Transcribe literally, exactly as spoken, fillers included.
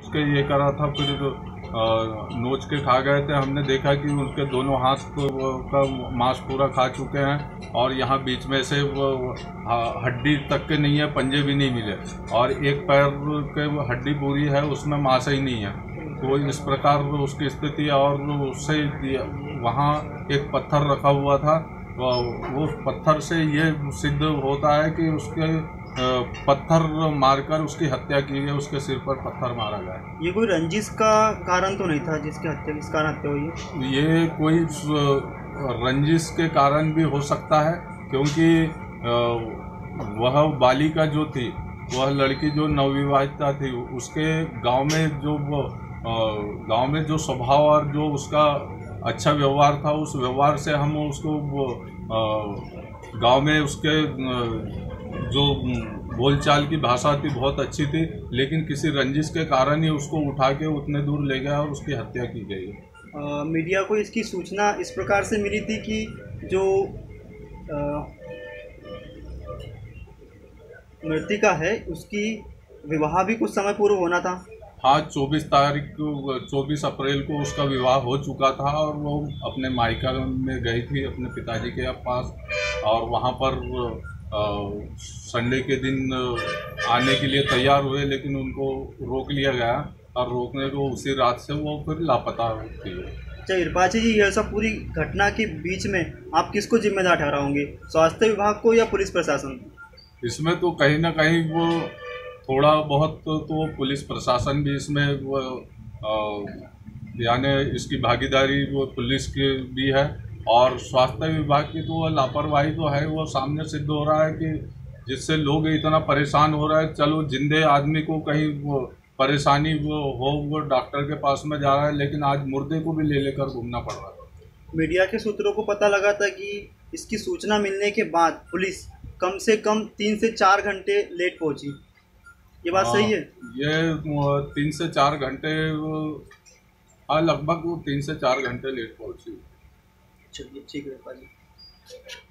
के ये करा था, फिर नोच के खा गए थे। हमने देखा कि उनके दोनों हाथ का मांस पूरा खा चुके हैं और यहाँ बीच में से वो हड्डी तक के नहीं है, पंजे भी नहीं मिले, और एक पैर के हड्डी पूरी है, उसमें मांस ही नहीं है। तो इस प्रकार उसकी स्थिति है। और उससे वहाँ एक पत्थर रखा हुआ था, वो पत्थर से ये सिद्ध होता है कि उसके पत्थर मारकर उसकी हत्या की गई, उसके सिर पर पत्थर मारा गया। ये कोई रंजिश का कारण तो नहीं था जिसकी हत्या किस कारण हत्या हुई? ये कोई रंजिश के कारण भी हो सकता है, क्योंकि वह बालिका जो थी, वह लड़की जो नवविवाहिता थी, उसके गांव में जो गांव में जो स्वभाव और जो उसका अच्छा व्यवहार था, उस व्यवहार से हम उसको गांव में उसके जो बोलचाल की भाषा थी बहुत अच्छी थी, लेकिन किसी रंजिश के कारण ही उसको उठा के उतने दूर ले गया और उसकी हत्या की गई। आ, मीडिया को इसकी सूचना इस प्रकार से मिली थी कि जो मृतिका है उसकी विवाह भी कुछ समय पूर्व होना था। हाँ, चौबीस तारीख को चौबीस अप्रैल को उसका विवाह हो चुका था और वो अपने मायका में गई थी अपने पिताजी के पास, और वहाँ पर संडे के दिन आने के लिए तैयार हुए, लेकिन उनको रोक लिया गया और रोकने को उसी रात से वो फिर लापता थी। अच्छा इरपाची जी, यह सब पूरी घटना के बीच में आप किसको जिम्मेदार ठहराओगे, स्वास्थ्य विभाग को या पुलिस प्रशासन? इसमें तो कहीं ना कहीं वो थोड़ा बहुत तो, तो पुलिस प्रशासन भी इसमें वो यानी इसकी भागीदारी वो पुलिस की भी है, और स्वास्थ्य विभाग की तो लापरवाही तो है। वो सामने सिद्ध हो रहा है कि जिससे लोग इतना परेशान हो रहा है। चलो, जिंदे आदमी को कहीं वो परेशानी वो हो, वो डॉक्टर के पास में जा रहा है, लेकिन आज मुर्दे को भी ले लेकर घूमना पड़ रहा है। मीडिया के सूत्रों को पता लगा था कि इसकी सूचना मिलने के बाद पुलिस कम से कम तीन से चार घंटे लेट पहुंची, ये बात सही है? ये तीन से चार घंटे हाँ लगभग वो तीन से चार घंटे लेट पहुंची। चलिए ठीक है।